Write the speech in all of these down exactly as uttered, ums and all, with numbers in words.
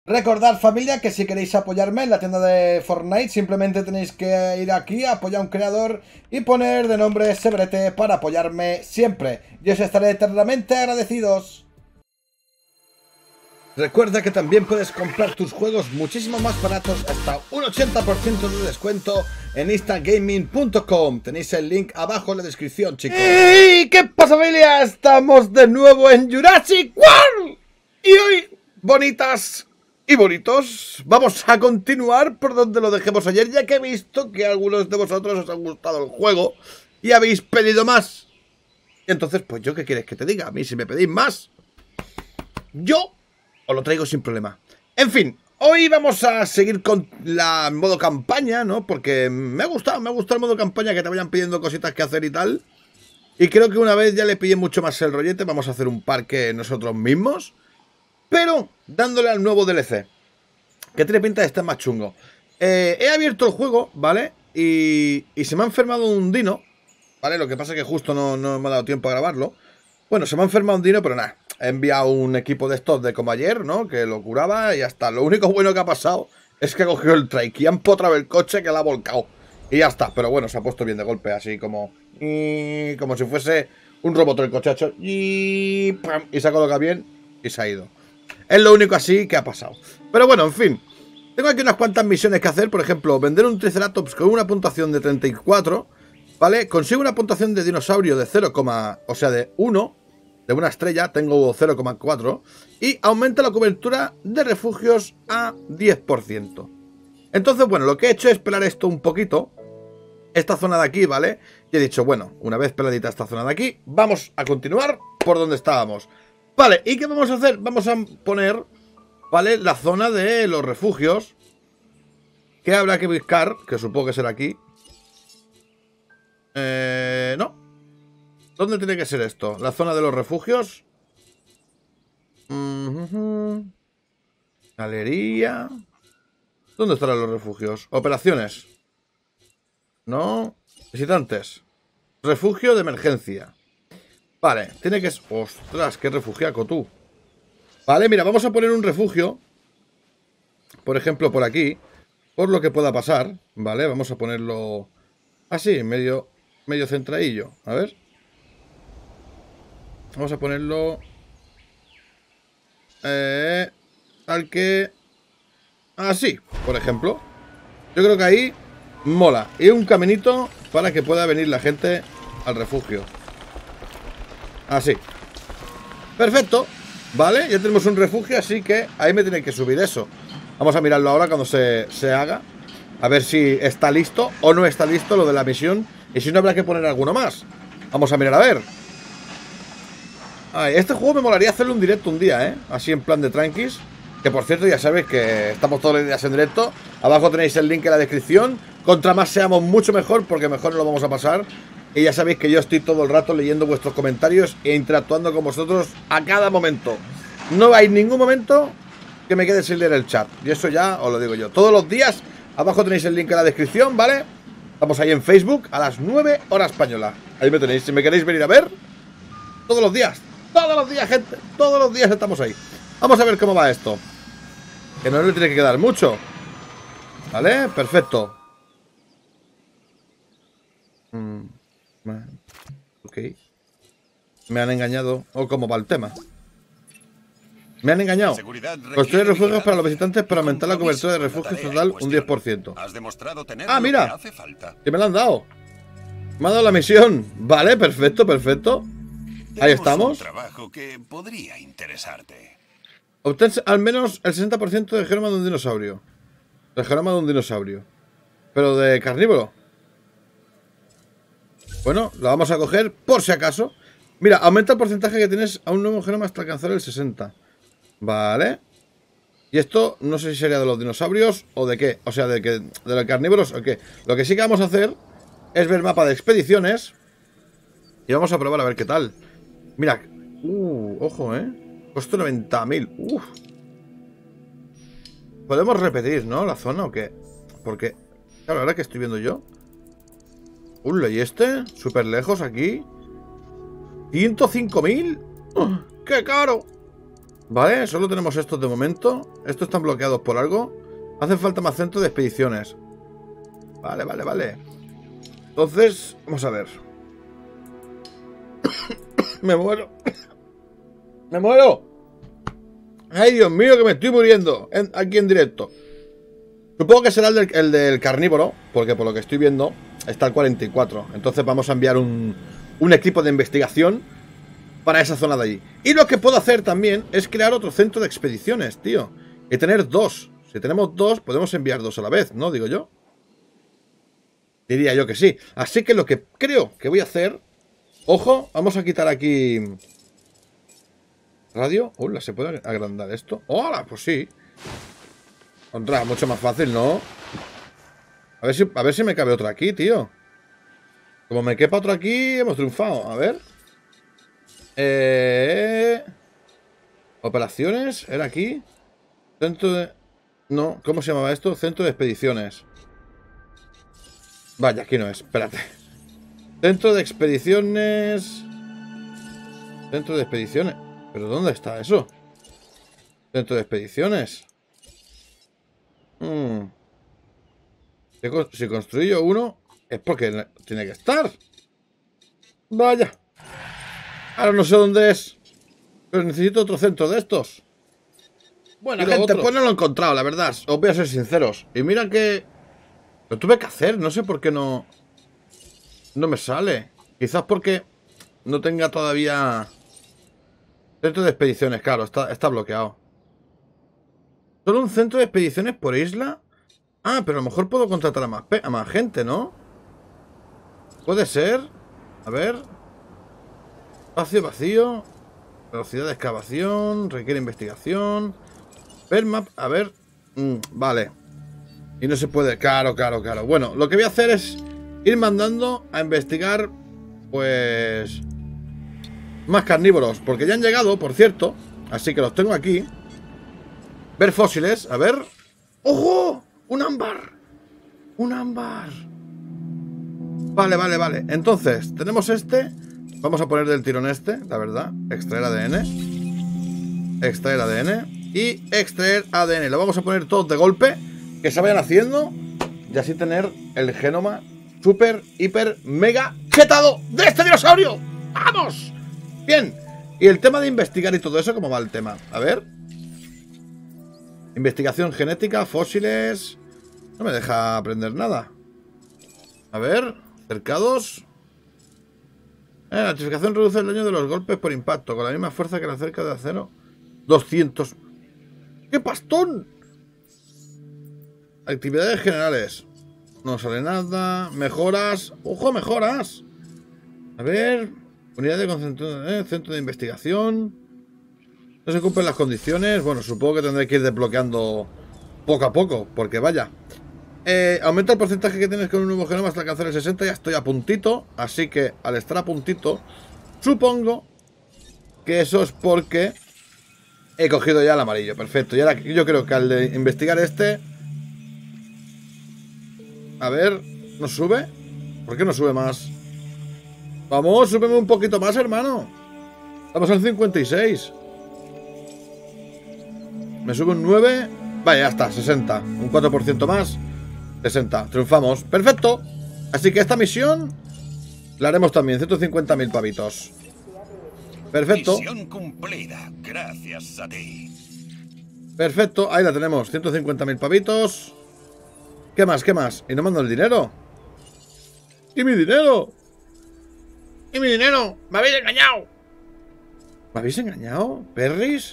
Recordad, familia, que si queréis apoyarme en la tienda de Fortnite, simplemente tenéis que ir aquí a apoyar a un creador y poner de nombre Sebrete para apoyarme siempre. Y os estaré eternamente agradecidos. Recuerda que también puedes comprar tus juegos muchísimo más baratos, hasta un ochenta por ciento de descuento en instagaming punto com. Tenéis el link abajo en la descripción, chicos. ¿Y qué pasa, familia? Estamos de nuevo en Jurassic World. Y hoy, bonitas y bonitos, vamos a continuar por donde lo dejemos ayer, ya que he visto que a algunos de vosotros os ha gustado el juego y habéis pedido más. Y entonces, pues yo, ¿qué quieres que te diga? A mí, si me pedís más, yo os lo traigo sin problema. En fin, hoy vamos a seguir con la modo campaña, ¿no? Porque me ha gustado, me ha gustado el modo campaña, que te vayan pidiendo cositas que hacer y tal. Y creo que una vez ya le pillé mucho más el rollete, vamos a hacer un parque nosotros mismos, pero dándole al nuevo D L C, que tiene pinta de estar más chungo. Eh, he abierto el juego, ¿vale? Y, y se me ha enfermado un dino, ¿vale? Lo que pasa es que justo no, no me ha dado tiempo a grabarlo. Bueno, se me ha enfermado un dino, pero nada. He enviado un equipo de estos de como ayer, ¿no? Que lo curaba y ya está. Lo único bueno que ha pasado es que ha cogido el trike y ha empotrado el coche, que la ha volcado. Y ya está. Pero bueno, se ha puesto bien de golpe, así como... Y como si fuese un robot el coche, ha hecho... Y, ¡pam! Y se ha colocado bien y se ha ido. Es lo único así que ha pasado. Pero bueno, en fin. Tengo aquí unas cuantas misiones que hacer. Por ejemplo, vender un Triceratops con una puntuación de treinta y cuatro. ¿Vale? Consigo una puntuación de dinosaurio de cero, o sea, de uno. De una estrella, tengo cero coma cuatro. Y aumenta la cobertura de refugios a diez por ciento. Entonces, bueno, lo que he hecho es pelar esto un poquito. Esta zona de aquí, ¿vale? Y he dicho, bueno, una vez peladita esta zona de aquí, vamos a continuar por donde estábamos. Vale, ¿y qué vamos a hacer? Vamos a poner, ¿vale? La zona de los refugios, que habrá que buscar, que supongo que será aquí. Eh... No. ¿Dónde tiene que ser esto? ¿La zona de los refugios? Uh-huh. Galería. ¿Dónde estarán los refugios? Operaciones. No. Visitantes. Refugio de emergencia. Vale, tiene que... Ostras, qué refugiaco tú. Vale, mira, vamos a poner un refugio. Por ejemplo, por aquí. Por lo que pueda pasar. Vale, vamos a ponerlo así, medio, medio centradillo. A ver. Vamos a ponerlo eh, al que... Así, por ejemplo. Yo creo que ahí mola. Y un caminito para que pueda venir la gente al refugio. Así. Perfecto. Vale, ya tenemos un refugio, así que ahí me tiene que subir eso. Vamos a mirarlo ahora cuando se, se haga. A ver si está listo o no está listo lo de la misión. Y si no, habrá que poner alguno más. Vamos a mirar a ver. Ay, este juego me molaría hacerle un directo un día, ¿eh? Así en plan de tranquis. Que por cierto, ya sabéis que estamos todos los días en directo. Abajo tenéis el link en la descripción. Contra más seamos, mucho mejor, porque mejor nos lo vamos a pasar. Y ya sabéis que yo estoy todo el rato leyendo vuestros comentarios e interactuando con vosotros a cada momento. No hay ningún momento que me quede sin leer el chat. Y eso ya os lo digo yo. Todos los días, abajo tenéis el link en la descripción, ¿vale? Estamos ahí en Facebook a las nueve horas española. Ahí me tenéis. Si me queréis venir a ver, todos los días. Todos los días, gente. Todos los días estamos ahí. Vamos a ver cómo va esto. Que no le tiene que quedar mucho. ¿Vale? Perfecto. Mm, ok. Me han engañado. ¿O cómo va el tema? Me han engañado. Construir refugios para los visitantes para aumentar la cobertura de refugios total un diez por ciento. Ah, mira. Que me lo han dado. Me ha dado la misión. Vale, perfecto, perfecto. Ahí estamos. Un trabajo que podría interesarte. Obtén al menos el sesenta por ciento del genoma de un dinosaurio. El genoma de un dinosaurio. Pero de carnívoro. Bueno, lo vamos a coger por si acaso. Mira, aumenta el porcentaje que tienes a un nuevo genoma hasta alcanzar el sesenta. Vale. Y esto no sé si sería de los dinosaurios o de qué. O sea, de que de los carnívoros o qué. Lo que sí que vamos a hacer es ver mapa de expediciones. Y vamos a probar a ver qué tal. Mira. Uh, ojo, eh. Costo noventa mil. Uf. Podemos repetir, ¿no? La zona o qué. Porque, claro, ahora que estoy viendo yo. Uh, ¿y este? Súper lejos aquí. ciento cinco mil. ¡Oh, ¡qué caro! Vale, solo tenemos estos de momento. Estos están bloqueados por algo. Hace falta más centros de expediciones. Vale, vale, vale. Entonces, vamos a ver. Me muero. Me muero. Ay, Dios mío, que me estoy muriendo en, aquí en directo. Supongo que será el del, el del carnívoro, porque por lo que estoy viendo está el cuarenta y cuatro. Entonces vamos a enviar un, un equipo de investigación para esa zona de allí. Y lo que puedo hacer también es crear otro centro de expediciones, tío. Y tener dos. Si tenemos dos, podemos enviar dos a la vez, ¿no? Digo yo. Diría yo que sí. Así que lo que creo que voy a hacer... Ojo, vamos a quitar aquí... Radio. Hola, ¿se puede agrandar esto? Hola, pues sí. Contra, mucho más fácil, ¿no? A ver si, a ver si me cabe otro aquí, tío. Como me quepa otro aquí, hemos triunfado. A ver. Eh... Operaciones, ¿era aquí? Centro de... No, ¿cómo se llamaba esto? Centro de expediciones. Vaya, aquí no es, espérate. Centro de expediciones... Centro de expediciones... ¿Pero dónde está eso? Centro de expediciones. Hmm. Si construyo uno, es porque tiene que estar. Vaya. Ahora no sé dónde es. Pero necesito otro centro de estos. Bueno, gente, otro. Pues no lo he encontrado, la verdad. Os voy a ser sinceros. Y mira que... Lo tuve que hacer, no sé por qué no... No me sale. Quizás porque no tenga todavía... Centro de expediciones, claro, está, está bloqueado. ¿Solo un centro de expediciones por isla? Ah, pero a lo mejor puedo contratar a más, a más gente, ¿no? Puede ser. A ver. Espacio vacío. Velocidad de excavación. Requiere investigación. Ver map. A ver. Mm, vale. Y no se puede. Claro, claro, claro. Bueno, lo que voy a hacer es ir mandando a investigar, pues... más carnívoros, porque ya han llegado, por cierto. Así que los tengo aquí. Ver fósiles, a ver. ¡Ojo! ¡Un ámbar! ¡Un ámbar! Vale, vale, vale. Entonces, tenemos este. Vamos a poner del tirón este, la verdad. Extraer A D N. Extraer A D N. Y extraer A D N. Lo vamos a poner todos de golpe. Que se vayan haciendo. Y así tener el genoma super, hiper, mega chetado de este dinosaurio. ¡Vamos! Bien, y el tema de investigar y todo eso, ¿cómo va el tema? A ver. Investigación genética, fósiles. No me deja aprender nada. A ver, cercados. Eh, la notificación reduce el daño de los golpes por impacto, con la misma fuerza que la cerca de acero. doscientos. ¡Qué pastón! Actividades generales. No sale nada. Mejoras. ¡Ojo, mejoras! A ver... Unidad de concentración, eh, centro de investigación. No se cumplen las condiciones. Bueno, supongo que tendré que ir desbloqueando poco a poco, porque vaya. Eh, aumenta el porcentaje que tienes con un nuevo genoma hasta alcanzar el sesenta. Ya estoy a puntito. Así que al estar a puntito, supongo que eso es porque he cogido ya el amarillo. Perfecto. Y ahora yo creo que al de investigar este... A ver, ¿no sube? ¿Por qué no sube más? Vamos, súbeme un poquito más, hermano. Estamos al cincuenta y seis. Me sube un nueve. Vaya, ya está, sesenta. Un cuatro por ciento más. sesenta. Triunfamos. Perfecto. Así que esta misión la haremos también. ciento cincuenta mil pavitos. Perfecto. Misión cumplida. Gracias a ti. Perfecto. Ahí la tenemos. ciento cincuenta mil pavitos. ¿Qué más? ¿Qué más? ¿Y no mando el dinero? ¿Y mi dinero? ¡Y mi dinero! ¡Me habéis engañado! ¿Me habéis engañado? ¿Perris?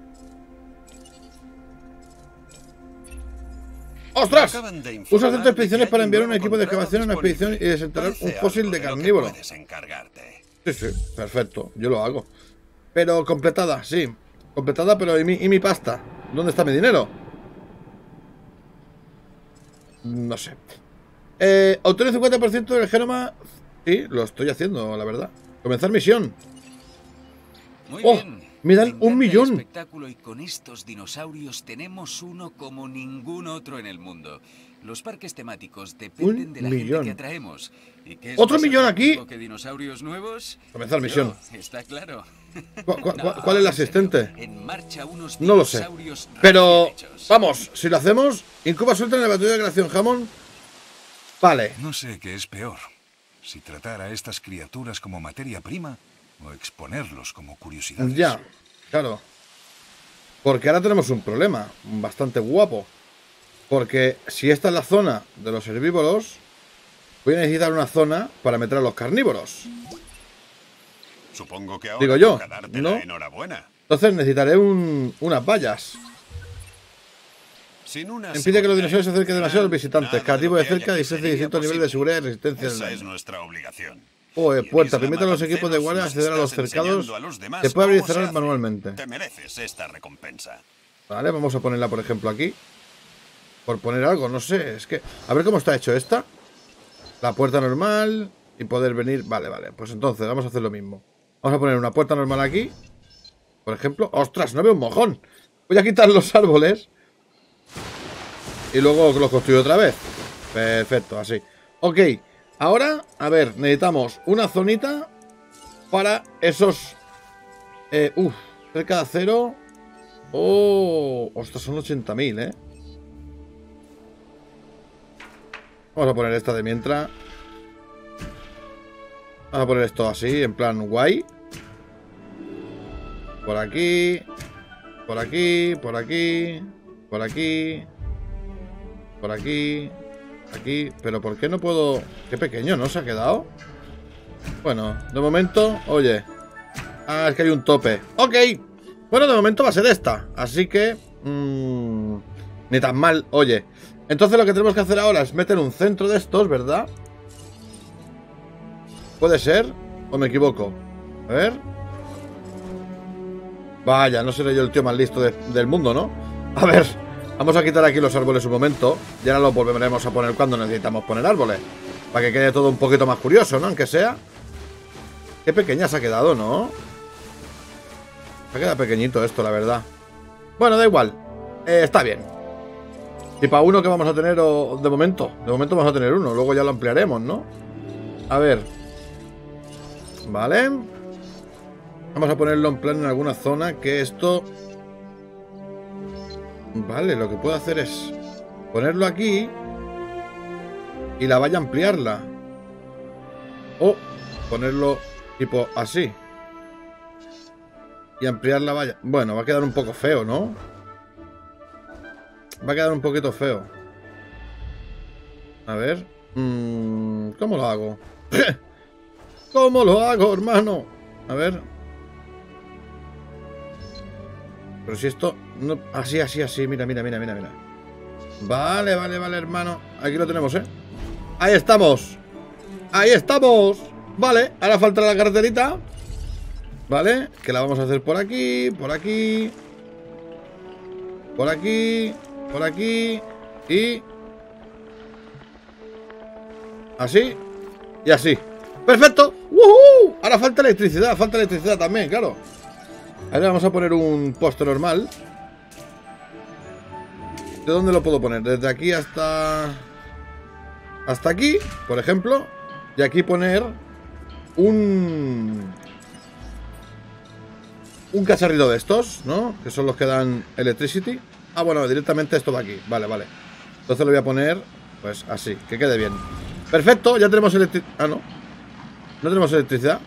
¡Ostras! Usa centro de expediciones para enviar un equipo de excavación a una expedición y desenterrar un fósil de carnívoro. Sí, sí, perfecto. Yo lo hago. Pero completada, sí. Completada, pero ¿y mi, y mi pasta? ¿Dónde está mi dinero? No sé. Eh, obtener cincuenta por ciento del genoma... Sí, lo estoy haciendo, la verdad. Comenzar misión. Muy ¡Oh! bien. Me dan un millón. El espectáculo, y con estos dinosaurios tenemos uno como ningún otro en el mundo. Los parques temáticos dependen un de la millón. gente que atraemos. ¿Y qué es ¿Otro más millón aquí? atractivo que dinosaurios nuevos? Comenzar misión. Yo, está claro. ¿Cu cu No, ¿Cuál es el en serio, asistente? en marcha unos No lo sé. dinosaurios Pero, recién hechos. vamos, si lo hacemos, incuba suelta en el batido de creación jamón. Vale. No sé qué es peor. Si tratar a estas criaturas como materia prima o exponerlos como curiosidades. Ya, claro. Porque ahora tenemos un problema bastante guapo. Porque si esta es la zona de los herbívoros, voy a necesitar una zona para meter a los carnívoros. Supongo que ahora Digo yo, toca darte ¿no? la enhorabuena. Entonces necesitaré un, unas vallas. Sin una Impide que los dinosaurios se acerquen seguridad demasiado a los visitantes. nada Cada de tipo lo de que haya cerca aquí disfrute de sería distinto nivel de posible. seguridad y resistencia del Esa es daño. nuestra obligación. Oye, Y puerta, eres permite a los equipos de Amaranceros guardia nos acceder a los estás cercados. enseñando a los demás Se puede abrir y cómo se cerrar hace. manualmente. Te mereces esta recompensa. Vale, vamos a ponerla, por ejemplo, aquí. Por poner algo, no sé. Es que, a ver cómo está hecho esta. La puerta normal y poder venir. Vale, vale. Pues entonces vamos a hacer lo mismo. Vamos a poner una puerta normal aquí. Por ejemplo. ¡Ostras! No veo un mojón. Voy a quitar los árboles. Y luego los construyo otra vez. Perfecto, así. Ok. Ahora, a ver, necesitamos una zonita para esos... Eh, uf, cerca de acero. Oh, ostras, son ochenta mil, ¿eh? Vamos a poner esta de mientras. Vamos a poner esto así, en plan guay. Por aquí. Por aquí, por aquí. Por aquí. Por aquí. Aquí. Pero ¿por qué no puedo...? Qué pequeño, ¿no? ¿Se ha quedado? Bueno, de momento... Oye. Ah, es que hay un tope. Ok. Bueno, de momento va a ser esta. Así que... Mmm, ni tan mal. Oye. Entonces lo que tenemos que hacer ahora es meter un centro de estos, ¿verdad? ¿Puede ser? ¿O me equivoco? A ver. Vaya, no seré yo el tío más listo de, del mundo, ¿no? A ver, vamos a quitar aquí los árboles un momento. Y ahora los volveremos a poner cuando necesitamos poner árboles. Para que quede todo un poquito más curioso, ¿no? Aunque sea. Qué pequeña se ha quedado, ¿no? Se ha quedado pequeñito esto, la verdad. Bueno, da igual. Eh, está bien. Y para uno que vamos a tener o, de momento. De momento vamos a tener uno. Luego ya lo ampliaremos, ¿no? A ver. Vale. Vamos a ponerlo en plan en alguna zona. Que esto... Vale, lo que puedo hacer es ponerlo aquí. Y la valla ampliarla. O ponerlo tipo así. Y ampliar la valla. Bueno, va a quedar un poco feo, ¿no? Va a quedar un poquito feo. A ver. Mmm, ¿cómo lo hago? ¿Cómo lo hago, hermano? A ver. Pero si esto... No... Así, así, así. Mira, mira, mira, mira, mira. Vale, vale, vale, hermano. Aquí lo tenemos, ¿eh? Ahí estamos. Ahí estamos. Vale, ahora falta la carreterita. Vale, que la vamos a hacer por aquí, por aquí. Por aquí... Por aquí y... Así y así. ¡Perfecto! ¡Woohoo! Ahora falta electricidad, falta electricidad también, claro. Ahora vamos a poner un poste normal. ¿De dónde lo puedo poner? Desde aquí hasta... Hasta aquí, por ejemplo. Y aquí poner un... Un cacharrito de estos, ¿no? Que son los que dan electricity. Ah, bueno, directamente esto va aquí. Vale, vale. Entonces lo voy a poner, pues así, que quede bien. Perfecto, ya tenemos electricidad. Ah, no. No tenemos electricidad.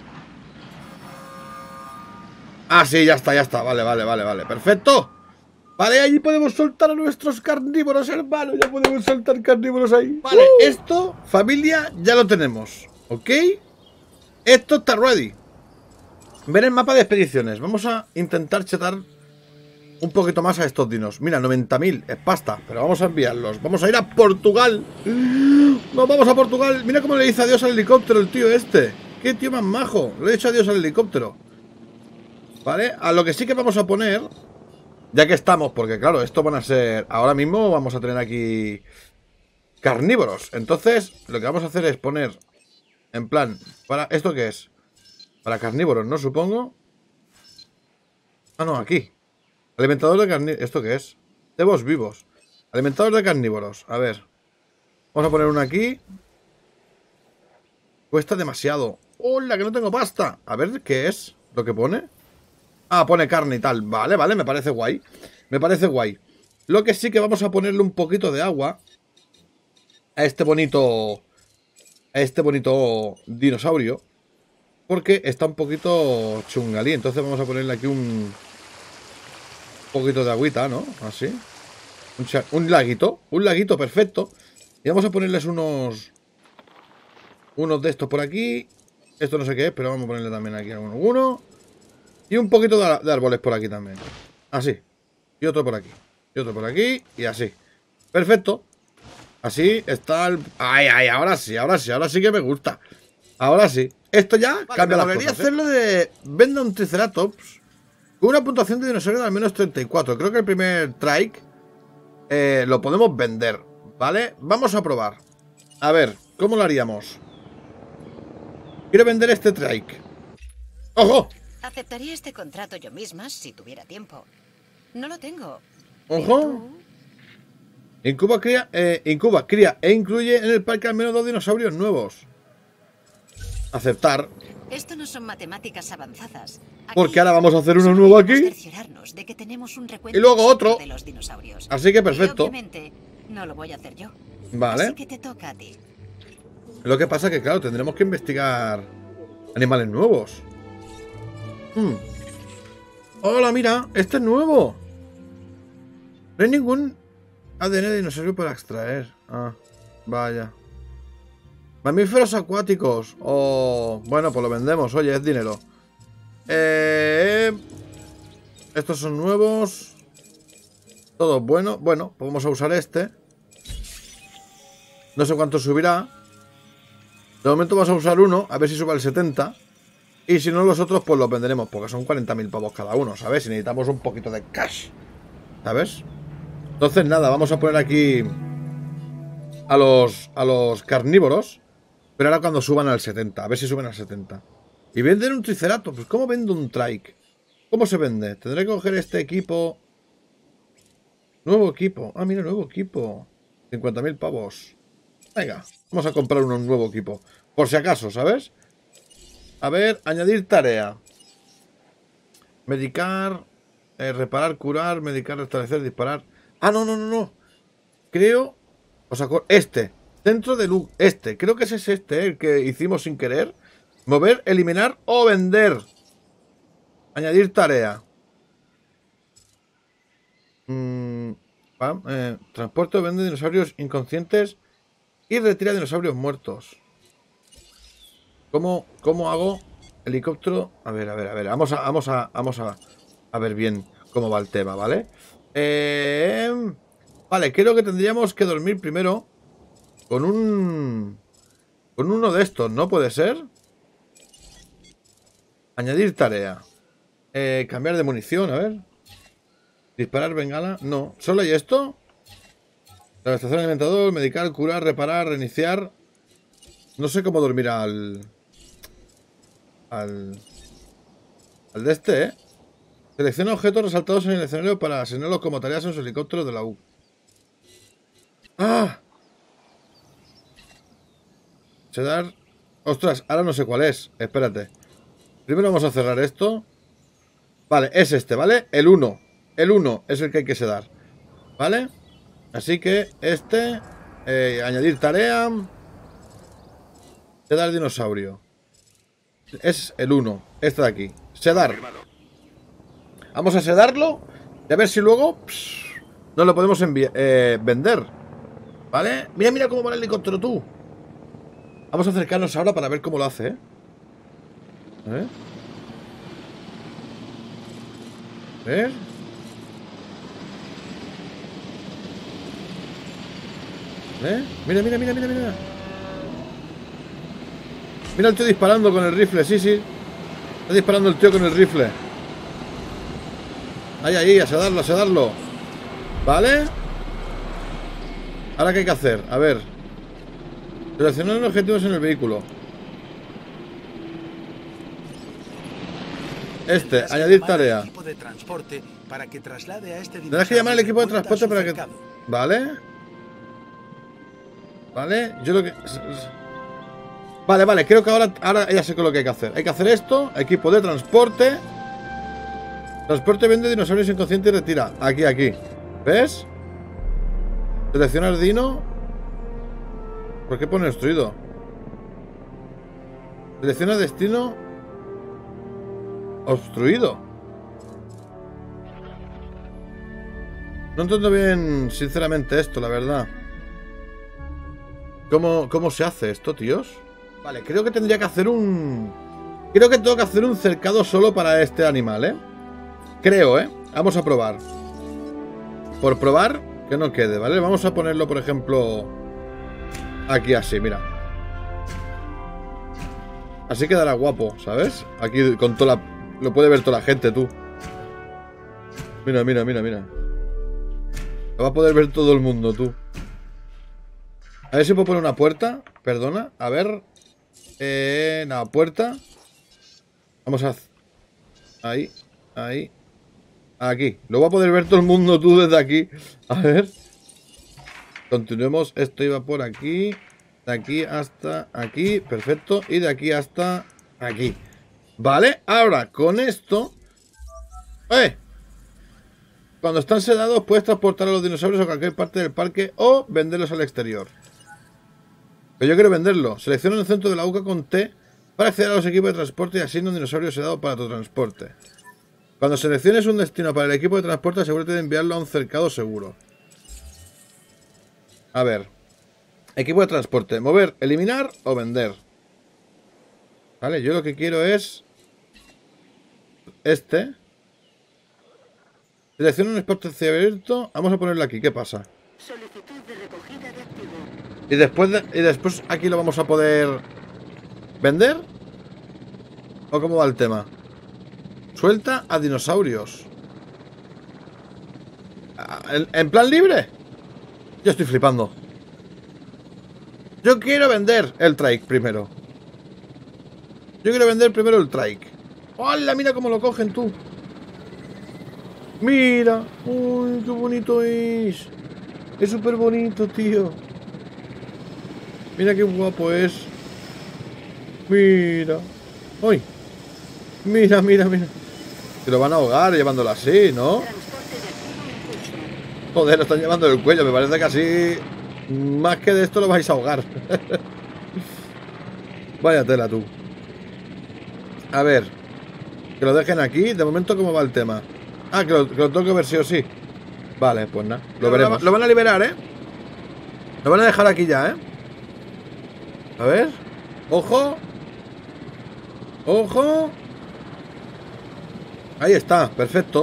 Ah, sí, ya está, ya está. Vale, vale, vale, vale. Perfecto. Vale, allí podemos soltar a nuestros carnívoros, hermano. Ya podemos soltar carnívoros ahí. Vale, uh. Esto, familia, ya lo tenemos. ¿Ok? Esto está ready. Ver el mapa de expediciones. Vamos a intentar chetar un poquito más a estos dinos. Mira, noventa mil, es pasta. Pero vamos a enviarlos. Vamos a ir a Portugal. Nos vamos a Portugal. Mira cómo le dice adiós al helicóptero el tío este. Qué tío más majo. Le he dicho adiós al helicóptero. Vale, a lo que sí que vamos a poner, ya que estamos, porque claro, esto van a ser... Ahora mismo vamos a tener aquí carnívoros. Entonces, lo que vamos a hacer es poner en plan, para ¿esto qué es? Para carnívoros, ¿no? Supongo. Ah, no, aquí. Alimentador de carnívoros. ¿Esto qué es? Cebos vivos. Alimentador de carnívoros. A ver. Vamos a poner uno aquí. Cuesta demasiado. ¡Hola, que no tengo pasta! A ver, ¿qué es lo que pone? Ah, pone carne y tal. Vale, vale, me parece guay. Me parece guay. Lo que sí que vamos a ponerle un poquito de agua a este bonito... A este bonito dinosaurio. Porque está un poquito chungalí. Entonces vamos a ponerle aquí un... poquito de agüita, ¿no? Así. Un, un laguito. Un laguito perfecto. Y vamos a ponerles unos... Unos de estos por aquí. Esto no sé qué es, pero vamos a ponerle también aquí alguno. Uno. Y un poquito de, de árboles por aquí también. Así. Y otro por aquí. Y otro por aquí. Y así. Perfecto. Así está el... Ay, ay, ahora sí, ahora sí, ahora sí que me gusta. Ahora sí. Esto ya vale, cambia la cosa. Debería hacerlo de... Venda un Triceratops con una puntuación de dinosaurio de al menos treinta y cuatro. Creo que el primer trike eh, lo podemos vender. ¿Vale? Vamos a probar. A ver, ¿cómo lo haríamos? Quiero vender este trike. ¡Ojo! Aceptaría este contrato yo misma si tuviera tiempo. No lo tengo. ¡Ojo! Incuba, cría, eh, incuba, cría e incluye en el parque al menos dos dinosaurios nuevos. Aceptar. Esto no son matemáticas avanzadas. Aquí porque ahora vamos a hacer uno nuevo aquí. De que tenemos un y luego otro. De los dinosaurios. Así que perfecto. Y obviamente no lo voy a hacer yo. Vale. Así que te toca a ti. Lo que pasa es que, claro, tendremos que investigar animales nuevos. Hmm. Hola, mira, este es nuevo. No hay ningún A D N de dinosaurio para extraer. Ah, vaya. Mamíferos acuáticos. Oh, bueno, pues lo vendemos. Oye, es dinero. Eh, estos son nuevos. Todos buenos. Bueno, pues vamos a usar este. No sé cuánto subirá. De momento vamos a usar uno, a ver si sube al setenta. Y si no, los otros pues los venderemos, porque son cuarenta mil pavos cada uno, ¿sabes? Y necesitamos un poquito de cash, ¿sabes? Entonces nada, vamos a poner aquí a los, a los carnívoros. Pero ahora cuando suban al setenta, a ver si suben al setenta. Y vender un Triceratops, pues ¿cómo vendo un trike? ¿Cómo se vende? Tendré que coger este equipo. Nuevo equipo, ah mira, nuevo equipo. cincuenta mil pavos. Venga, vamos a comprar un nuevo equipo. Por si acaso, ¿sabes? A ver, añadir tarea. Medicar, eh, reparar, curar, medicar, restablecer, disparar. Ah, no, no, no, no. Creo... O sea, este. Centro de luz. Este. Creo que ese es este, el que hicimos sin querer. Mover, eliminar o vender. Añadir tarea. Mm, eh, transporte o vende dinosaurios inconscientes y retira dinosaurios muertos. ¿Cómo, cómo hago helicóptero? A ver, a ver, a ver. Vamos a, vamos a, vamos a, a ver bien cómo va el tema, ¿vale? Eh, vale, creo que tendríamos que dormir primero con un, con uno de estos, ¿no? ¿Puede ser? Añadir tarea. Eh, cambiar de munición, a ver. Disparar bengala. No. ¿Solo hay esto? La estación alimentador, medicar, curar, reparar, reiniciar. No sé cómo dormir al... Al... Al de este, ¿eh? Selecciona objetos resaltados en el escenario para asignarlos como tareas en su helicóptero de la U. ¡Ah! Sedar... Ostras, ahora no sé cuál es. Espérate. Primero vamos a cerrar esto. Vale, es este, ¿vale? El uno. El uno es el que hay que sedar. ¿Vale? Así que este... Eh, añadir tarea... Sedar dinosaurio. Es el uno. Este de aquí. Sedar. Vamos a sedarlo. Y a ver si luego... Pss, no lo podemos eh, vender. ¿Vale? Mira, mira cómo va el helicóptero tú. Vamos a acercarnos ahora para ver cómo lo hace, ¿eh? A ver. A ver. ¿Eh? Mira, mira, mira, mira, mira. Mira el tío disparando con el rifle, sí, sí. Está disparando el tío con el rifle. Ahí, ahí, a sedarlo, a sedarlo. ¿Vale? Ahora, ¿qué hay que hacer? A ver. Seleccionar los objetivos en el vehículo. Este, añadir tarea. Equipo de transporte para que traslade a este Tendrás que llamar al equipo de transporte para que... Vale. Vale, yo lo que... Vale, vale, creo que ahora, ahora ya sé con lo que hay que hacer. Hay que hacer esto, equipo de transporte. Transporte vende dinosaurios inconscientes y retira. Aquí, aquí. ¿Ves? Seleccionar dino. ¿Por qué pone obstruido? Selecciona destino. Obstruido. No entiendo bien, sinceramente, esto, la verdad. ¿Cómo, cómo se hace esto, tíos? Vale, creo que tendría que hacer un... Creo que tengo que hacer un cercado solo para este animal, ¿eh? Creo, ¿eh? Vamos a probar. Por probar, que no quede, ¿vale? Vamos a ponerlo, por ejemplo... Aquí así, mira. Así quedará guapo, ¿sabes? Aquí con toda la... Lo puede ver toda la gente, tú. Mira, mira, mira, mira. Lo va a poder ver todo el mundo, tú. A ver si puedo poner una puerta. Perdona, a ver. Eh, nada, puerta. Vamos a... Ahí, ahí. Aquí. Lo va a poder ver todo el mundo, tú, desde aquí. A ver. Continuemos. Esto iba por aquí. De aquí hasta aquí. Perfecto. Y de aquí hasta aquí. Vale. Ahora, con esto... ¡Eh! Cuando están sedados, puedes transportar a los dinosaurios a cualquier parte del parque o venderlos al exterior. Pero yo quiero venderlo. Selecciona en el centro de la boca con T para acceder a los equipos de transporte y asigna un dinosaurio sedado para tu transporte. Cuando selecciones un destino para el equipo de transporte, asegúrate de enviarlo a un cercado seguro. A ver. Equipo de transporte. Mover, eliminar o vender. Vale, yo lo que quiero es... Este. Selecciona un espacio abierto. Vamos a ponerlo aquí. ¿Qué pasa? Solicitud de recogida de activo. Y después, de, y después aquí lo vamos a poder... ¿Vender? ¿O cómo va el tema? Suelta a dinosaurios. ¿En, en plan libre? Yo estoy flipando. Yo quiero vender el trike primero. Yo quiero vender primero el trike. ¡Hola! Mira cómo lo cogen, tú. Mira. Uy, qué bonito es. Es súper bonito, tío. Mira qué guapo es. Mira. Uy. Mira, mira, mira. Se lo van a ahogar llevándolo así, ¿no? Joder, lo están llevando del cuello. Me parece que así... Más que de esto lo vais a ahogar. Vaya tela, tú. A ver. Que lo dejen aquí. De momento, ¿cómo va el tema? Ah, que lo, que lo tengo que ver sí o sí. Vale, pues nada. Lo veremos. Lo van a liberar, ¿eh? Lo van a dejar aquí ya, ¿eh? A ver. Ojo. Ojo. Ahí está, perfecto.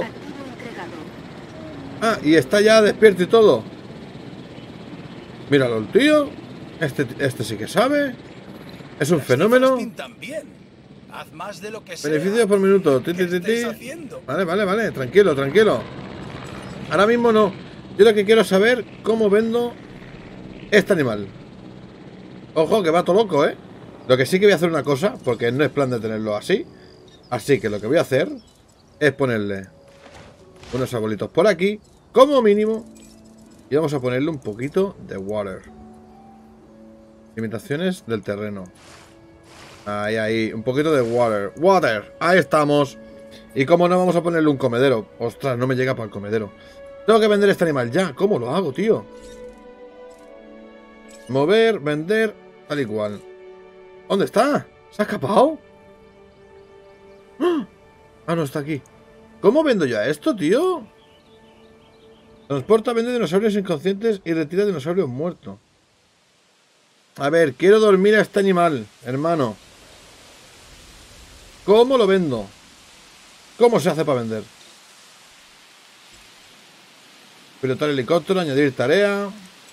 Ah, y está ya despierto y todo. Míralo el tío. Este, este sí que sabe. Es un fenómeno. Haz más de lo que Beneficios por minuto. Ti, ti, ti, ti. Vale, vale, vale. Tranquilo, tranquilo. Ahora mismo no. Yo lo que quiero es saber cómo vendo este animal. Ojo, que va todo loco, ¿eh? Lo que sí que voy a hacer una cosa, porque no es plan de tenerlo así. Así que lo que voy a hacer es ponerle unos arbolitos por aquí, como mínimo. Y vamos a ponerle un poquito de water. Limitaciones del terreno. Ahí, ahí, un poquito de water. Water, ahí estamos. Y como no, vamos a ponerle un comedero. Ostras, no me llega para el comedero. Tengo que vender este animal ya. ¿Cómo lo hago, tío? Mover, vender, tal y cual. ¿Dónde está? ¿Se ha escapado? Ah, no, está aquí. ¿Cómo vendo ya esto, tío? Transporta, vende dinosaurios inconscientes y retira dinosaurios muertos. A ver, quiero dormir a este animal, hermano. ¿Cómo lo vendo? ¿Cómo se hace para vender? Pilotar helicóptero, añadir tarea.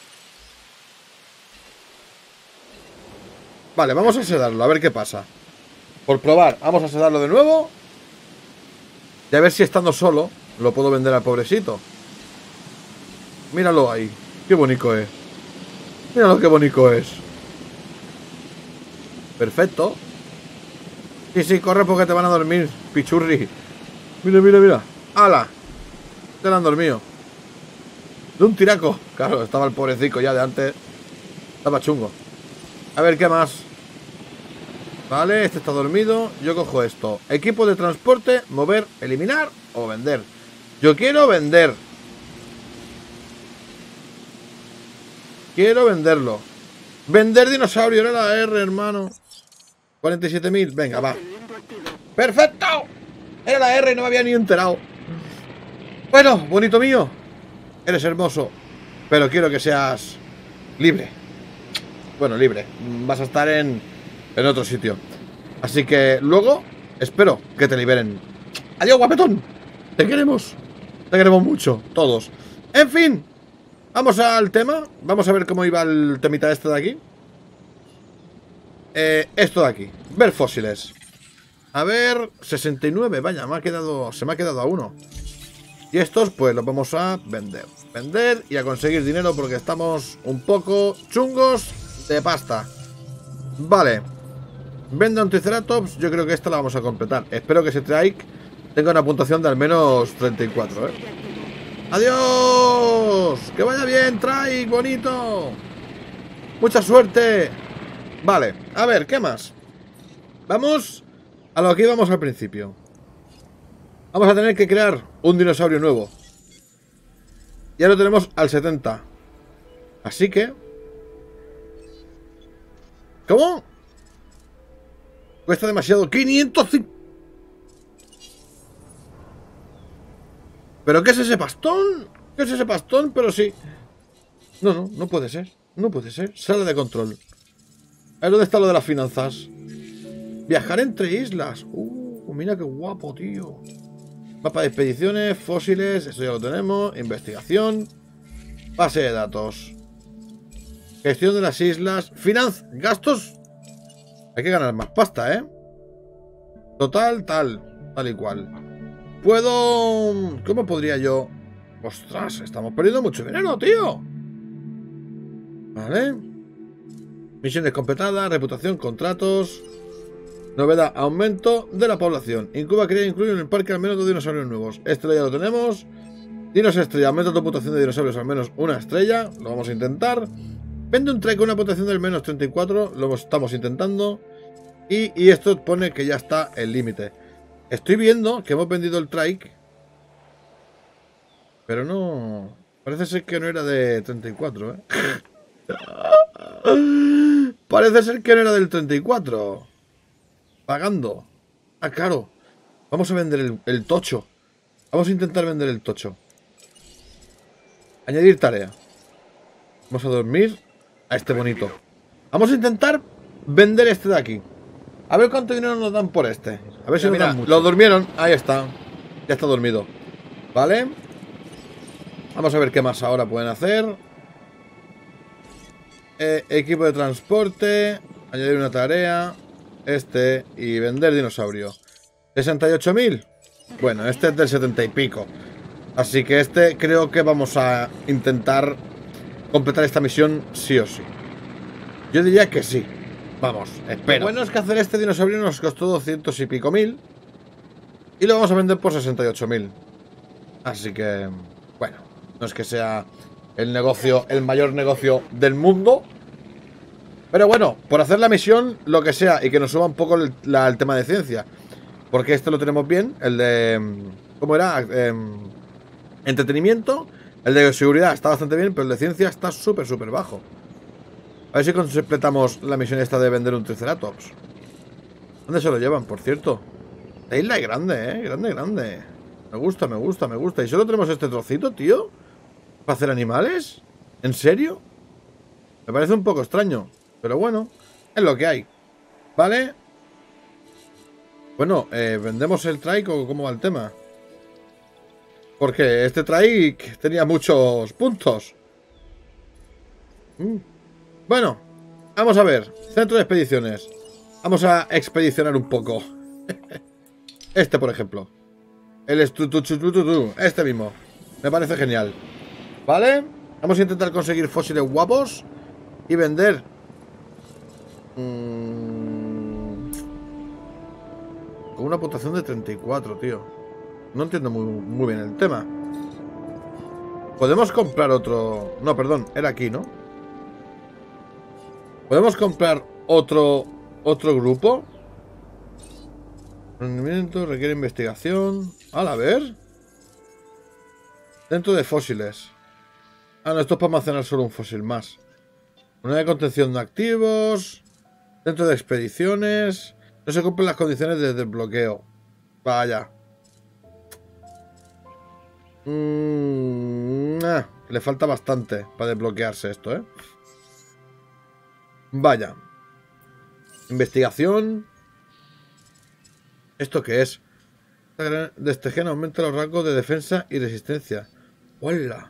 Vale, vamos a sedarlo, a ver qué pasa. Por probar, vamos a sedarlo de nuevo. Y a ver si estando solo lo puedo vender al pobrecito. Míralo ahí, qué bonito es. Míralo qué bonito es. Perfecto. Sí, sí, corre porque te van a dormir, pichurri. Mira, mira, mira. ¡Hala! Se la han dormido. De un tiraco. Claro, estaba el pobrecito ya de antes. Estaba chungo. A ver, ¿qué más? Vale, este está dormido. Yo cojo esto. Equipo de transporte, mover, eliminar o vender. Yo quiero vender. Quiero venderlo. Vender dinosaurio, era la R, hermano. cuarenta y siete mil, venga, va. ¡Perfecto! Era la R y no me había ni enterado. Bueno, bonito mío. Eres hermoso. Pero quiero que seas libre. Bueno, libre. Vas a estar en, en otro sitio. Así que luego espero que te liberen. Adiós, guapetón. Te queremos. Te queremos mucho, todos. En fin. Vamos al tema. Vamos a ver cómo iba el temita este de aquí. Eh, esto de aquí. Ver fósiles. A ver, sesenta y nueve. Vaya, me ha quedado, se me ha quedado a uno. Y estos pues los vamos a vender. Vender y a conseguir dinero porque estamos un poco chungos de pasta. Vale. Venda un Triceratops. Yo creo que esta la vamos a completar. Espero que ese trike tenga una puntuación de al menos treinta y cuatro, ¿eh? ¡Adiós! ¡Que vaya bien, trike! ¡Bonito! ¡Mucha suerte! Vale, a ver, ¿qué más? Vamos a lo que íbamos al principio. Vamos a tener que crear un dinosaurio nuevo. Ya lo tenemos al setenta. Así que... ¿Cómo? Cuesta demasiado. quinientos cinco. ¿Pero qué es ese pastón? ¿Qué es ese pastón? Pero sí. No, no, no puede ser. No puede ser. Sale de control. A ver dónde está lo de las finanzas. Viajar entre islas. Uh, mira qué guapo, tío. Mapa de expediciones, fósiles. Esto ya lo tenemos. Investigación. Base de datos. Gestión de las islas. Finanzas. Gastos. Hay que ganar más pasta, ¿eh? Total, tal. Tal y cual. Puedo... ¿Cómo podría yo...? Ostras, estamos perdiendo mucho dinero, tío. Vale. Misiones completadas, reputación, contratos. Novedad, aumento de la población. Incuba crea incluye en el parque al menos dos dinosaurios nuevos. Este ya lo tenemos. Dinos estrella, aumenta tu puntuación de dinosaurios al menos una estrella. Lo vamos a intentar. Vende un trike con una puntuación del menos treinta y cuatro. Lo estamos intentando. Y, y esto pone que ya está el límite. Estoy viendo que hemos vendido el trike. Pero no... Parece ser que no era de treinta y cuatro, ¿eh? Parece ser que no era del treinta y cuatro. Pagando. Ah, claro. Vamos a vender el, el tocho. Vamos a intentar vender el tocho. Añadir tarea. Vamos a dormir a este bonito. Vamos a intentar vender este de aquí. A ver cuánto dinero nos dan por este. A ver si nos dan mucho. Lo durmieron. Ahí está. Ya está dormido. Vale. Vamos a ver qué más ahora pueden hacer. Eh, equipo de transporte. Añadir una tarea. Este. Y vender dinosaurio. sesenta y ocho mil. Bueno, este es del setenta y pico. Así que este creo que vamos a intentar completar esta misión sí o sí. Yo diría que sí. Vamos, espero. Lo bueno es que hacer este dinosaurio nos costó doscientos y pico mil. Y lo vamos a vender por sesenta y ocho mil. Así que, bueno, no es que sea el negocio, el mayor negocio del mundo. Pero bueno, por hacer la misión, lo que sea, y que nos suba un poco el, la, el tema de ciencia. Porque este lo tenemos bien, el de... ¿Cómo era? Eh, entretenimiento. El de seguridad está bastante bien, pero el de ciencia está súper, súper bajo. A ver si completamos la misión esta de vender un Triceratops. ¿Dónde se lo llevan, por cierto? La isla es grande, ¿eh? Grande, grande. Me gusta, me gusta, me gusta. ¿Y solo tenemos este trocito, tío? ¿Para hacer animales? ¿En serio? Me parece un poco extraño. Pero bueno, es lo que hay. ¿Vale? Bueno, eh, ¿vendemos el trike o cómo va el tema? Porque este trike tenía muchos puntos. Mm. Bueno, vamos a ver. Centro de expediciones. Vamos a expedicionar un poco. Este, por ejemplo. El estutututututu. Este mismo. Me parece genial. ¿Vale? Vamos a intentar conseguir fósiles guapos. Y vender. Mm. Con una puntuación de treinta y cuatro, tío. No entiendo muy, muy bien el tema. Podemos comprar otro... No, perdón, era aquí, ¿no? Podemos comprar otro... Otro grupo. Rendimiento, requiere investigación. A ver. Dentro de fósiles. Ah, no, esto es para almacenar solo un fósil más. Unidad de contención de activos. Dentro de expediciones. No se cumplen las condiciones de desbloqueo. Vaya. Mm, ah, le falta bastante para desbloquearse esto, ¿eh? Vaya. Investigación. ¿Esto qué es? De este gen aumenta los rangos de defensa y resistencia. ¡Hola!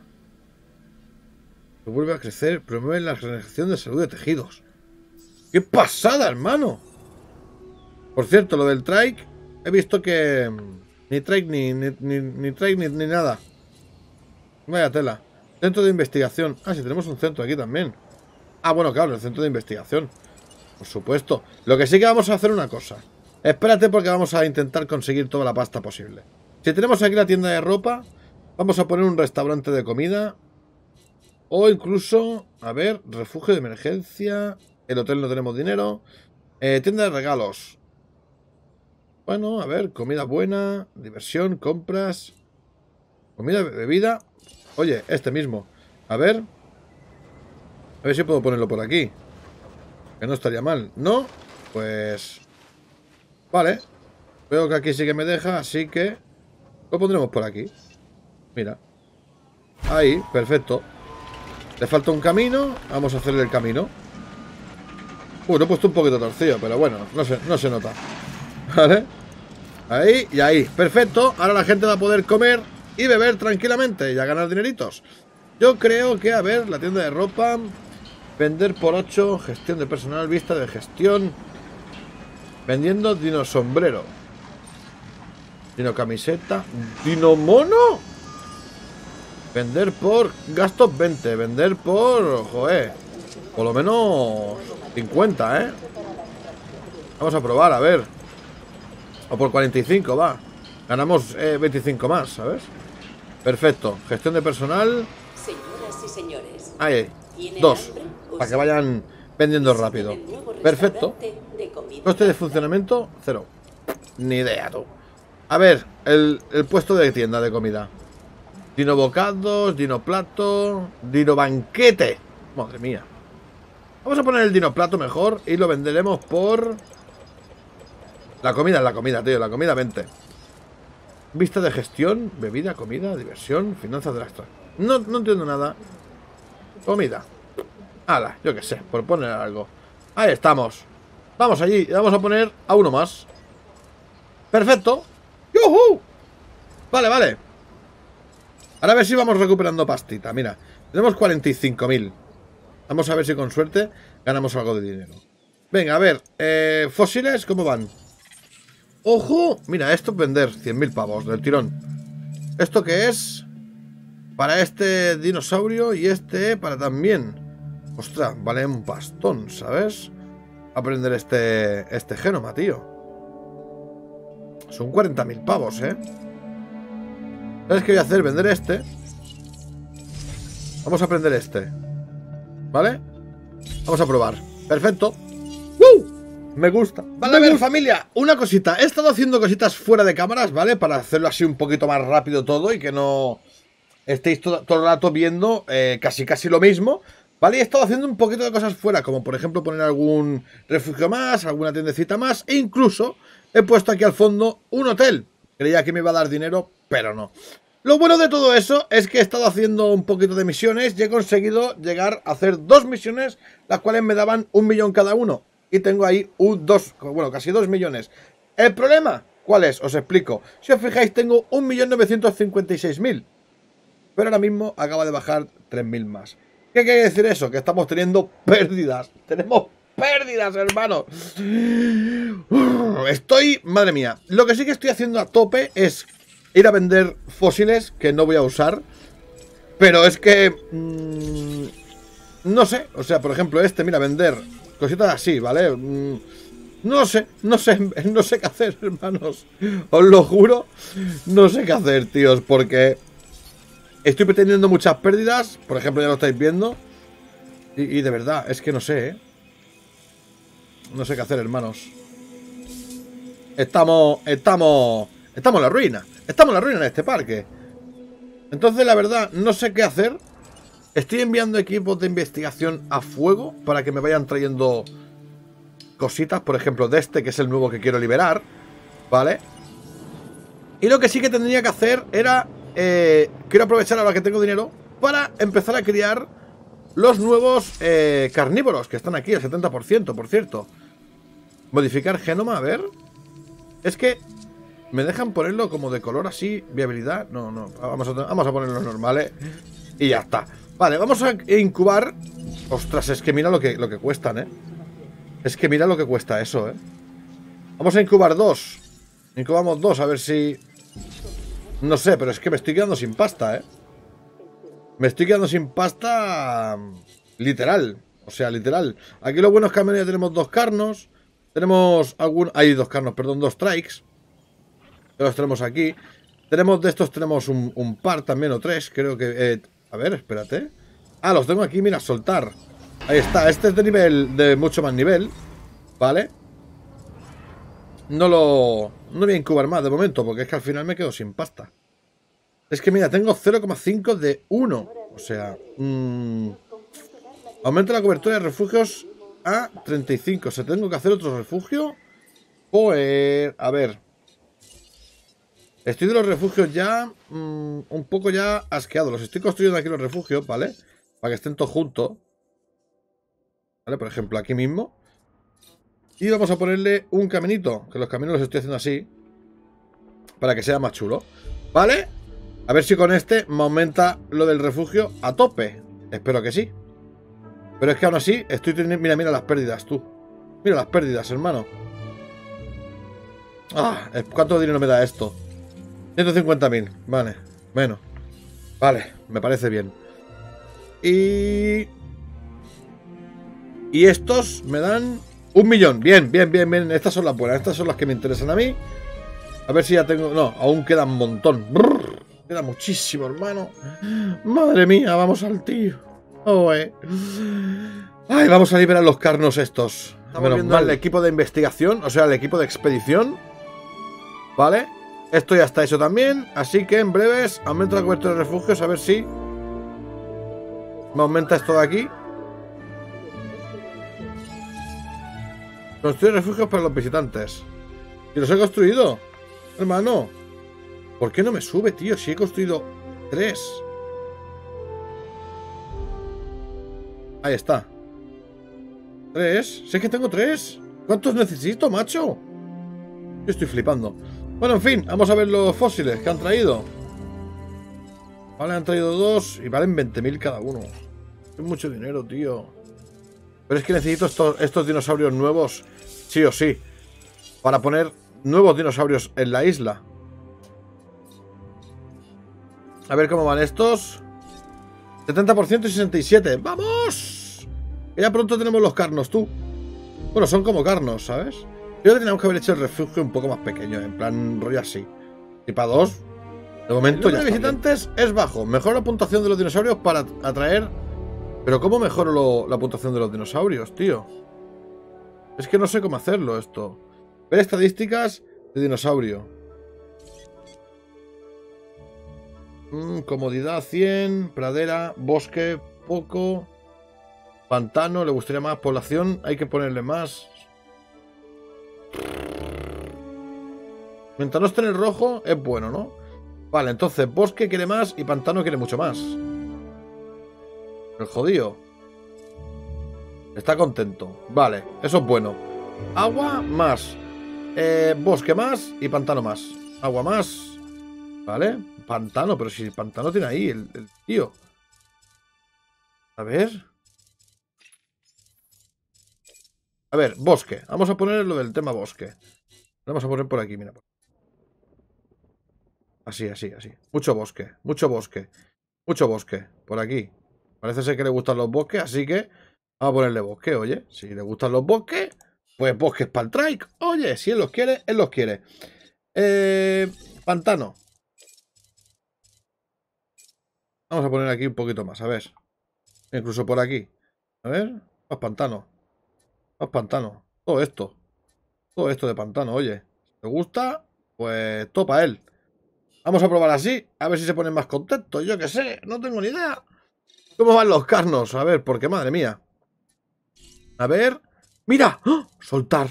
Se vuelve a crecer. Promueve la regeneración de salud de tejidos. ¡Qué pasada, hermano! Por cierto, lo del trike. He visto que... Ni trike ni, ni, ni, ni trike ni, ni nada. Vaya tela. Centro de investigación. Ah, sí, tenemos un centro aquí también. Ah, bueno, claro, el centro de investigación. Por supuesto. Lo que sí que vamos a hacer una cosa. Espérate porque vamos a intentar conseguir toda la pasta posible. Si tenemos aquí la tienda de ropa, vamos a poner un restaurante de comida. O incluso, a ver, refugio de emergencia. El hotel no tenemos dinero. Eh, tienda de regalos. Bueno, a ver, comida buena, diversión, compras. Comida, bebida. Oye, este mismo. A ver. A ver si puedo ponerlo por aquí. Que no estaría mal. ¿No? Pues... Vale. Veo que aquí sí que me deja, así que... Lo pondremos por aquí. Mira. Ahí, perfecto. Le falta un camino. Vamos a hacerle el camino. Uh, lo he puesto un poquito torcido, pero bueno, no se, no se nota. Vale. Ahí y ahí. Perfecto. Ahora la gente va a poder comer y beber tranquilamente y a ganar dineritos. Yo creo que, a ver, la tienda de ropa... Vender por ocho, gestión de personal, vista de gestión. Vendiendo dino sombrero. Dino camiseta. Dino mono. Vender por gastos veinte. Vender por, joder, por lo menos cincuenta, ¿eh? Vamos a probar, a ver. O por cuarenta y cinco, va. Ganamos eh, veinticinco más, ¿sabes? Perfecto. Gestión de personal. Señoras y señores. Ahí, dos. Para que vayan vendiendo rápido. Perfecto. Coste de funcionamiento, cero. Ni idea, tú. A ver, el, el puesto de tienda de comida. Dino bocados, dino plato, dino banquete. Madre mía. Vamos a poner el dino plato mejor y lo venderemos por... La comida, la comida, tío, la comida veinte. Vista de gestión, bebida, comida, diversión, finanzas de la extra. No, no entiendo nada. Comida. Hala, yo qué sé, por poner algo. Ahí estamos. Vamos allí, vamos a poner a uno más. Perfecto. ¡Yuhu! Vale, vale. Ahora a ver si vamos recuperando pastita. Mira, tenemos cuarenta y cinco mil. Vamos a ver si con suerte ganamos algo de dinero. Venga, a ver, eh, fósiles, ¿cómo van? ¡Ojo! Mira, esto es vender cien mil pavos del tirón. ¿Esto qué es? Para este dinosaurio y este para también. Ostras, vale un bastón, ¿sabes? Aprender este, este genoma, tío. Son cuarenta mil pavos, ¿eh? ¿Sabes qué voy a hacer? Vender este. Vamos a aprender este. ¿Vale? Vamos a probar. Perfecto. ¡Uh! Me gusta. Vale, a ver, familia, una cosita. He estado haciendo cositas fuera de cámaras, ¿vale? Para hacerlo así un poquito más rápido todo y que no estéis todo, todo el rato viendo eh, casi casi lo mismo. Vale, he estado haciendo un poquito de cosas fuera, como por ejemplo poner algún refugio más, alguna tiendecita más, e incluso he puesto aquí al fondo un hotel. Creía que me iba a dar dinero, pero no. Lo bueno de todo eso es que he estado haciendo un poquito de misiones y he conseguido llegar a hacer dos misiones, las cuales me daban un millón cada uno. Y tengo ahí un dos, bueno, casi dos millones. ¿El problema cuál es? Os explico. Si os fijáis, tengo un millón novecientos cincuenta y seis mil. Pero ahora mismo acaba de bajar tres mil más. ¿Qué quiere decir eso? Que estamos teniendo pérdidas. Tenemos pérdidas, hermano. Estoy... Madre mía. Lo que sí que estoy haciendo a tope es ir a vender fósiles que no voy a usar. Pero es que... Mmm, no sé. O sea, por ejemplo, este, mira, vender cositas así, ¿vale? Mmm, No sé, no sé, no sé qué hacer, hermanos. Os lo juro, no sé qué hacer, tíos, porque estoy pretendiendo muchas pérdidas. Por ejemplo, ya lo estáis viendo. Y, y de verdad, es que no sé, ¿eh? No sé qué hacer, hermanos. Estamos, estamos, estamos en la ruina. Estamos en la ruina en este parque. Entonces, la verdad, no sé qué hacer. Estoy enviando equipos de investigación a fuego para que me vayan trayendo cositas, por ejemplo, de este, que es el nuevo que quiero liberar, ¿vale? Y lo que sí que tendría que hacer era, eh, quiero aprovechar ahora que tengo dinero para empezar a criar los nuevos eh, carnívoros, que están aquí, al setenta por ciento, por cierto. Modificar genoma, a ver. Es que me dejan ponerlo como de color así, viabilidad. No, no, vamos a, vamos a ponerlo normales y ya está. Vale, vamos a incubar. Ostras, es que mira lo que, lo que cuestan, ¿eh? Es que mira lo que cuesta eso, ¿eh? Vamos a incubar dos. Incubamos dos, a ver si... No sé, pero es que me estoy quedando sin pasta, ¿eh? Me estoy quedando sin pasta... Literal. O sea, literal. Aquí lo bueno es que al menos ya tenemos dos carnos. Tenemos algún... Hay dos carnos, perdón, dos strikes. Los tenemos aquí. Tenemos de estos, tenemos un, un par también, o tres. Creo que... Eh... A ver, espérate. Ah, los tengo aquí, mira, soltar. Ahí está, este es de nivel, de mucho más nivel. Vale. No lo... No voy a incubar más de momento, porque es que al final me quedo sin pasta. Es que mira, tengo cero coma cinco de uno. O sea... Mmm, aumenta la cobertura de refugios a treinta y cinco. ¿Se tengo que hacer otro refugio? Pues... A ver... Estoy de los refugios ya mmm, un poco ya asqueado. Los estoy construyendo aquí los refugios, ¿vale? Para que estén todos juntos. ¿Vale? Por ejemplo, aquí mismo. Y vamos a ponerle un caminito. Que los caminos los estoy haciendo así. Para que sea más chulo. ¿Vale? A ver si con este me aumenta lo del refugio a tope. Espero que sí. Pero es que aún así estoy teniendo... Mira, mira las pérdidas, tú. Mira las pérdidas, hermano. Ah, ¿cuánto dinero me da esto? ciento cincuenta mil, vale, bueno, vale, me parece bien. Y... Y estos me dan un millón, bien, bien, bien, bien. Estas son las buenas, estas son las que me interesan a mí. A ver si ya tengo... No, aún queda un montón. Brrr, queda muchísimo, hermano. Madre mía, vamos al tío. Oh, eh. Ay, vamos a liberar los carnos estos. Estamos viendo el equipo de investigación, o sea, el equipo de expedición. Vale. Esto ya está hecho también, así que en breves aumento la cobertura de refugios, a ver si me aumenta esto de aquí. Construir refugios para los visitantes. ¿Y los he construido? Hermano, ¿por qué no me sube, tío? Si he construido tres. Ahí está. ¿Tres? Sé que tengo tres. ¿Cuántos necesito, macho? Yo estoy flipando. Bueno, en fin, vamos a ver los fósiles que han traído. Vale, han traído dos y valen veinte mil cada uno. Es mucho dinero, tío. Pero es que necesito estos, estos dinosaurios nuevos, sí o sí, para poner nuevos dinosaurios en la isla. A ver cómo van estos. setenta por ciento y sesenta y siete. ¡Vamos! Que ya pronto tenemos los carnos, tú. Bueno, son como carnos, ¿sabes? Creo que teníamos que haber hecho el refugio un poco más pequeño, en plan rollo así. Y para dos, de momento ya. El número de visitantes es bajo. Mejora la puntuación de los dinosaurios para atraer. Pero ¿cómo mejoro lo, la puntuación de los dinosaurios, tío? Es que no sé cómo hacerlo esto. Ver estadísticas de dinosaurio. Mm, comodidad cien, pradera, bosque poco, pantano, le gustaría más, población, hay que ponerle más. Mientras no esté en el rojo, es bueno, ¿no? Vale, entonces bosque quiere más y pantano quiere mucho más. El jodido está contento. Vale, eso es bueno. Agua más, eh, bosque más y pantano más. Agua más. Vale, pantano, pero si el pantano tiene ahí el, el tío. A ver. A ver, bosque. Vamos a poner lo del tema bosque. Vamos a poner por aquí, mira. Así, así, así. Mucho bosque, mucho bosque. Mucho bosque, por aquí. Parece ser que le gustan los bosques, así que vamos a ponerle bosque, oye. Si le gustan los bosques, Pues bosques para el trike. Oye, si él los quiere, él los quiere. Eh, pantano. Vamos a poner aquí un poquito más, a ver. Incluso por aquí. A ver, más pantano. Más pantano. Todo esto. Todo esto de pantano, oye. ¿Te gusta? Pues topa él. Vamos a probar así. A ver si se ponen más contentos. Yo qué sé, no tengo ni idea. ¿Cómo van los carnos? A ver, porque madre mía. A ver. ¡Mira! ¡Oh! Soltar.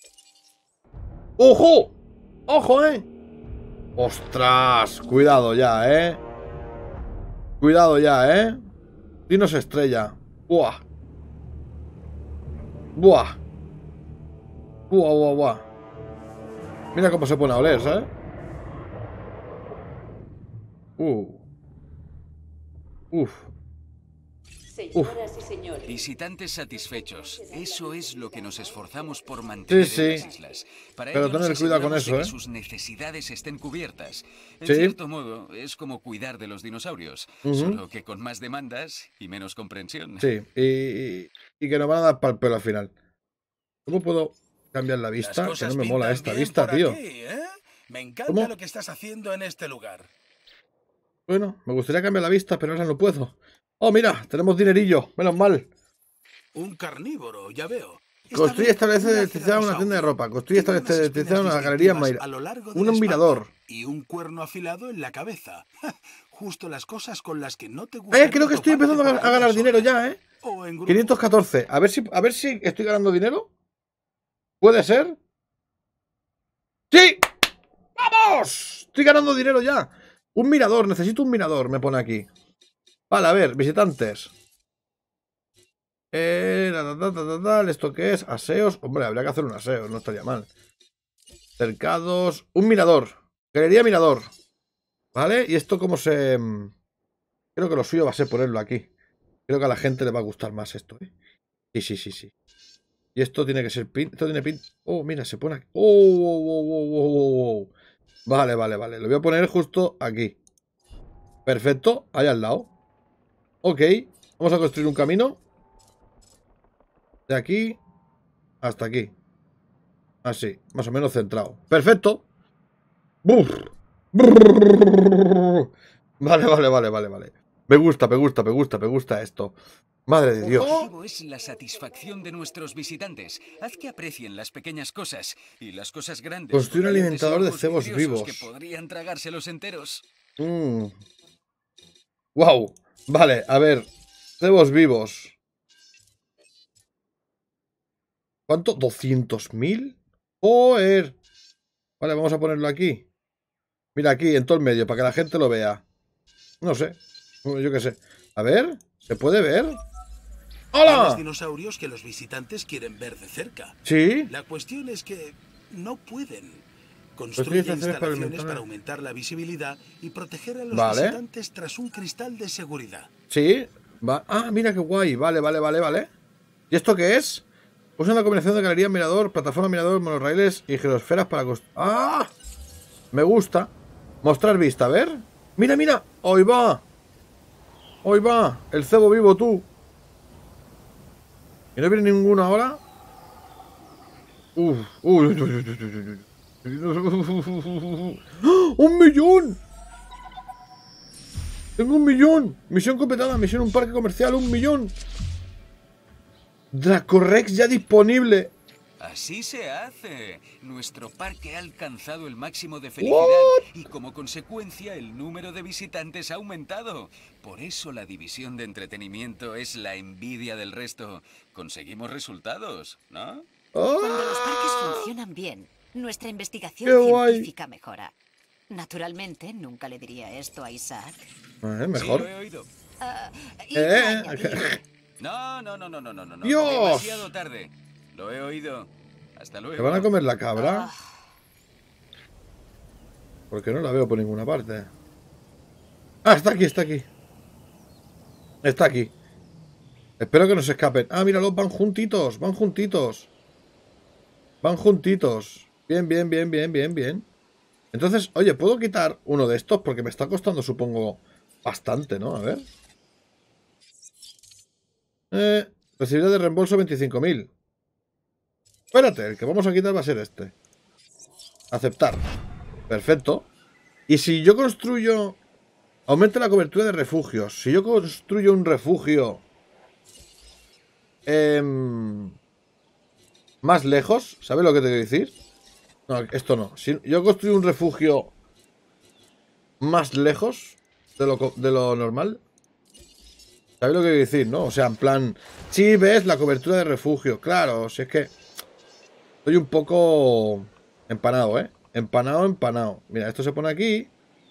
¡Ojo! ¡Ojo, eh! ¡Ostras! Cuidado ya, eh. Cuidado ya, eh. Dinos estrella. ¡Buah! ¡Buah! ¡Buah, buah, buah! Mira cómo se pone a oler, ¿sabes? Uh. Uf. Señoras y señores. Visitantes satisfechos. Eso es lo que nos esforzamos por mantener Sí, sí. en las islas. Para Pero ello nos tener cuidado con aseguramos eso, de que ¿eh? sus necesidades estén cubiertas. En Sí. cierto modo, es como cuidar de los dinosaurios. Ujú. Solo que con más demandas y menos comprensión. Sí, y, y, y que nos van a dar pal pelo al final. ¿Cómo puedo cambiar la Las vista? Que cosas no me mola pintan esta bien vista, por tío. aquí, ¿eh? Me encanta ¿Cómo? lo que estás haciendo en este lugar. Bueno, me gustaría cambiar la vista, pero ahora no puedo. Oh, mira, tenemos dinerillo, menos mal. Un carnívoro, ya veo. Esta Construye, vez establece, un electricidad una tienda de ropa. Construye, Tiene establece, unas electricidad espinas una galería en distintivas Mayra. a lo largo de Un la espalda mirador. Y un cuerno afilado en la cabeza. Justo las cosas con las que no te gusta. Eh, creo que estoy empezando a, a ganar dinero ya, eh. quinientos catorce. A ver si, a ver si estoy ganando dinero. ¿Puede ser? ¡Sí! ¡Vamos! Estoy ganando dinero ya. Un mirador, necesito un mirador, me pone aquí. Vale, a ver, visitantes. Eh, da, da, da, da, da, ¿esto qué es? Aseos. Hombre, habría que hacer un aseo, no estaría mal. Cercados. Un mirador. Galería mirador. ¿Vale? Y esto como se... Creo que lo suyo va a ser ponerlo aquí. Creo que a la gente le va a gustar más esto, ¿eh? Sí, sí, sí, sí. Y esto tiene que ser pin. Esto tiene pin. Oh, mira, se pone aquí. Oh, oh, oh, oh, oh, oh. Vale, vale, vale. Lo voy a poner justo aquí. Perfecto. Ahí al lado. Ok. Vamos a construir un camino. De aquí hasta aquí. Así. Más o menos centrado. Perfecto. Buf. Vale, vale, vale, vale, vale. Me gusta, me gusta, me gusta, me gusta esto. Madre de Dios. El objetivo es la satisfacción de nuestros visitantes. Haz que aprecien las pequeñas cosas y las cosas grandes. Construir un calientes y alimentador de ojos cebos vidriosos vivos. Que podrían tragárselos enteros. Mm. Wow. Vale, a ver. Cebos vivos. ¿Cuánto? ¿doscientos mil? ¡Joder! Vale, vamos a ponerlo aquí. Mira, aquí, en todo el medio, para que la gente lo vea. No sé. Yo qué sé. A ver, ¿se puede ver? Hay ¡Hola! dinosaurios que los visitantes quieren ver de cerca. Sí. La cuestión es que no pueden. Construye Construye estaciones para instalaciones aumentar- para aumentar la visibilidad y proteger a los Vale. visitantes tras un cristal de seguridad. Sí. Va. Ah, mira qué guay. Vale, vale, vale, vale. ¿Y esto qué es? Usa una combinación de galería, mirador, plataforma, mirador, monorraíles y girosferas para construir. ¡Ah! Me gusta. Mostrar vista, a ver. Mira, mira. ¡Hoy va! ¡Hoy va! El cebo vivo, tú. ¿Y no viene ninguno ahora? Uf. Uy, uy, uy, uy, uy, uy. ¡Ah! ¡Un millón! Tengo un millón. Misión completada. Misión un parque comercial. Un millón. Dracorex ya disponible. Así se hace. Nuestro parque ha alcanzado el máximo de felicidad What? y como consecuencia el número de visitantes ha aumentado. Por eso la división de entretenimiento es la envidia del resto. Conseguimos resultados, ¿no? Cuando los parques ¡Ah! funcionan bien, nuestra investigación ¡Qué guay! científica mejora. Naturalmente, nunca le diría esto a Isaac. Eh, Sí, mejor. lo he oído. Ah, y Eh, añadir, No, no, no, no, no, no, no. no. ¡Dios! Demasiado tarde. Lo he oído. Hasta luego. ¿Se van a comer la cabra? ah, Porque no la veo por ninguna parte. Ah, está aquí, está aquí. Está aquí. Espero que no se escapen. Ah, míralos, van juntitos, van juntitos. Van juntitos. Bien, bien, bien, bien, bien, bien. Entonces, oye, ¿puedo quitar uno de estos? Porque me está costando, supongo, bastante, ¿no? A ver. Eh, recibirá de reembolso veinticinco mil. Espérate, el que vamos a quitar va a ser este. Aceptar. Perfecto. Y si yo construyo... Aumenta la cobertura de refugios. Si yo construyo un refugio... Eh, más lejos, ¿sabes lo que te quiero decir? No, esto no. Si yo construyo un refugio más lejos de lo, de lo normal, ¿sabes lo que quiero decir, no? O sea, en plan, sí, ves la cobertura de refugio. Claro, si es que estoy un poco empanado, ¿eh? Empanado, empanado. Mira, esto se pone aquí.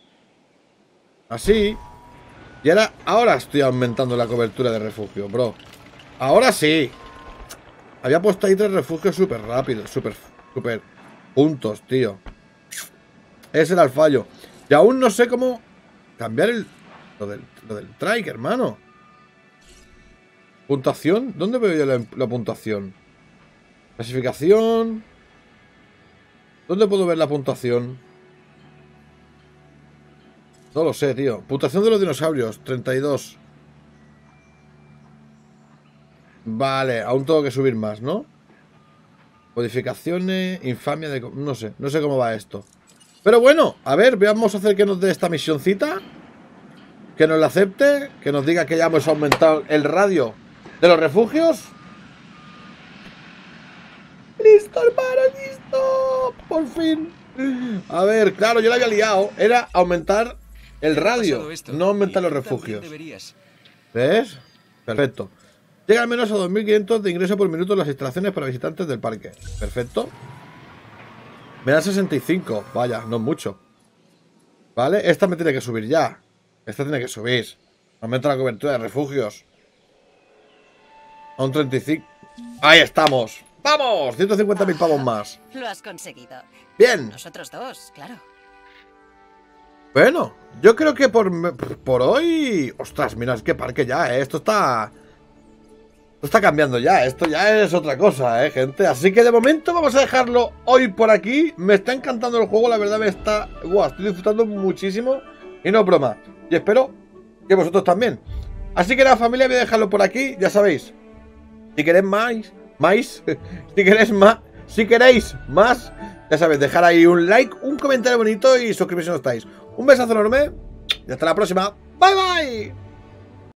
Así. Y ahora, ahora estoy aumentando la cobertura de refugio, bro. Ahora sí. Había puesto ahí tres refugios súper rápidos, súper, súper juntos, tío. Ese era el fallo. Y aún no sé cómo cambiar el... Lo del, lo del trike, hermano. Puntuación. ¿Dónde veo yo la, la puntuación? Clasificación. ¿Dónde puedo ver la puntuación? No lo sé, tío. Puntuación de los dinosaurios. treinta y dos. Vale, aún tengo que subir más, ¿no? Modificaciones, infamia de... No sé, no sé cómo va esto. Pero bueno, a ver, vamos a hacer que nos dé esta misioncita. Que nos la acepte. Que nos diga que ya hemos aumentado el radio de los refugios. ¡Listo, hermano! ¡Listo! ¡Por fin! A ver, claro, yo la había liado. Era aumentar el radio, no aumentar los refugios. ¿Ves? Perfecto. Llega al menos a dos mil quinientos de ingreso por minuto en las instalaciones para visitantes del parque. Perfecto. Me dan sesenta y cinco. Vaya, no es mucho. Vale, esta me tiene que subir ya. Esta tiene que subir. Aumenta la cobertura de refugios. A un treinta y cinco. Ahí estamos. ¡Vamos! ciento cincuenta mil pavos más. Lo has conseguido. Bien. Nosotros dos, claro. Bueno, yo creo que por, por hoy... Ostras, mira, es que parque ya, ¿eh? Esto está... Esto está cambiando ya, esto ya es otra cosa, eh, gente. Así que de momento vamos a dejarlo hoy por aquí. Me está encantando el juego, la verdad me está... Wow, estoy disfrutando muchísimo. Y no es broma. Y espero que vosotros también. Así que nada, familia, voy a dejarlo por aquí. Ya sabéis, si queréis más, más, si queréis más, si queréis más, ya sabéis, dejar ahí un like, un comentario bonito y suscribiros si no estáis. Un besazo enorme y hasta la próxima. Bye bye.